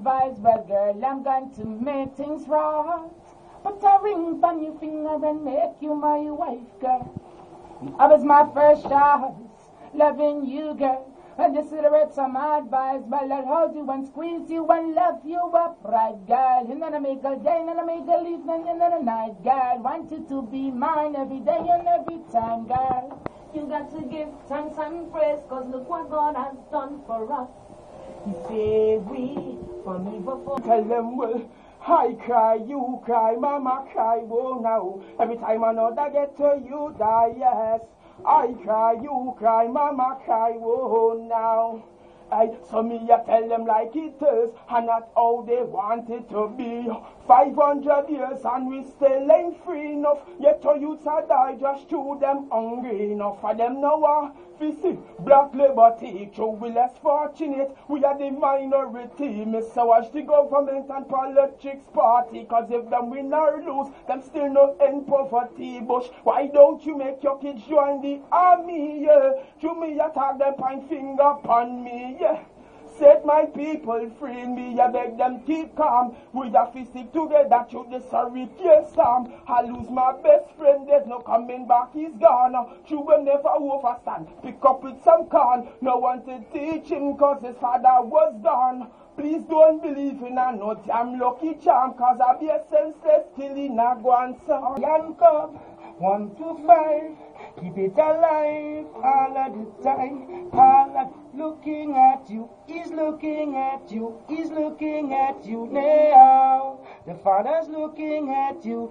advice, well, girl, I'm going to make things right. Put a ring on your finger and make you my wife, girl. I was my first choice, loving you, girl. And just read some advice, well, I'll hold you and squeeze you and love you up, right, girl. You're gonna make a day, and gonna make a evening, and a night, girl. Want you to be mine every day and every time, girl. You got to give thanks and praise, cause look what God has done for us. He saved we from evil for. Tell them, well, I cry, you cry, mama cry, oh now. Every time another get to you die, yes. I cry, you cry, mama cry, oh now. So me I tell them like it is, and not how they want it to be. 500 years and we still ain't free enough. Yet our youths are die just through them hungry enough. For them now we see black liberty, true we less fortunate. We are the minority. Miss watch the government and politics party. Cause if them win or lose, them still not in poverty. Bush, why don't you make your kids join the army? Yeah, to me attack them point finger upon me. Yeah. Set my people free, me I beg them keep calm. We have to stick together through the sorry case storm. I lose my best friend, there's no coming back, he's gone. True will never overstand, pick up with some corn. No one to teach him cause his father was gone. Please don't believe in a no damn lucky charm, cause I be a senseless till in a go and song. Young Cub, 1 to 5, keep it alive all of the time. All of looking at you, he's looking at you, he's looking at you now. The Father's looking at you,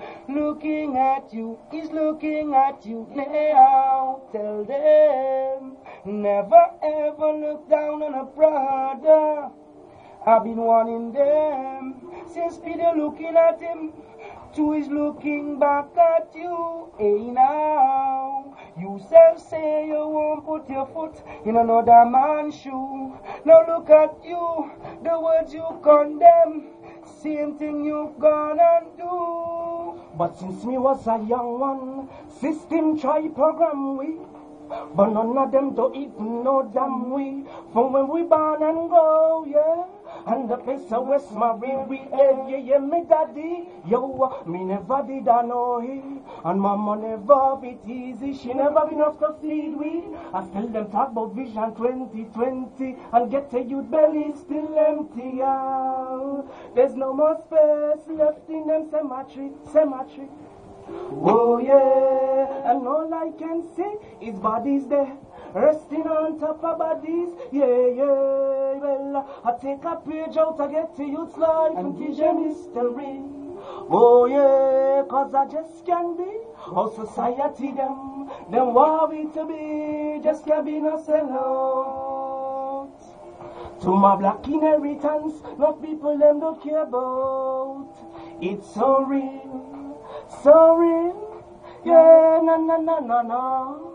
he's looking at you now. Tell them, never ever look down on a brother. I've been warning them since Peter looking at him, two is looking back at you. Hey now, you self say you won't put your foot in another man's shoe. Now look at you, the words you condemn, same thing you gonna do. But since me was a young one, system try program we. But none of them don't even know damn we. From when we born and grow, yeah. And the place of West Marine, we yeah, me daddy, yo, me never did I know him. And mama never bit easy, she never been enough to feed we. I tell them talk about Vision 2020, and get a youth belly still empty, yeah. There's no more space left in them cemetery. Oh yeah, and all I can say is bodies there, resting on top of bodies, yeah. Well, I take a page out, I get to youth's life and teach them history. Oh yeah, cause I just can't be how society them want me to be, just can't be no sellout. To my black inheritance, not people them don't care about. It's so real, yeah, no.